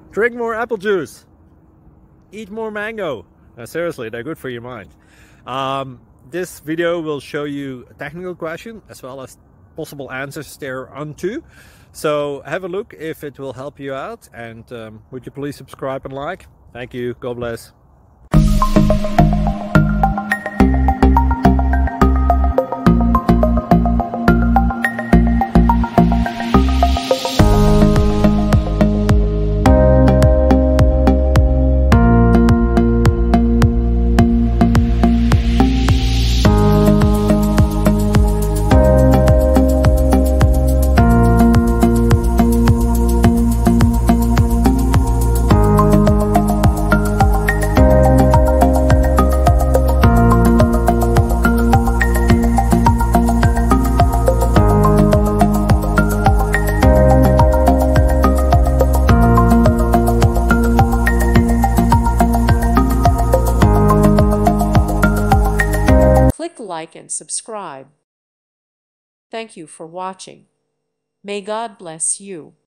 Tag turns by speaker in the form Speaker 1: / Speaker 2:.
Speaker 1: Drink more apple juice. Eat more mango. Seriously, they're good for your mind. This video will show you a technical question as well as possible answers thereunto. So have a look if it will help you out, and would you please subscribe and like? Thank you. God bless.
Speaker 2: Click like and subscribe. Thank you for watching. May God bless you.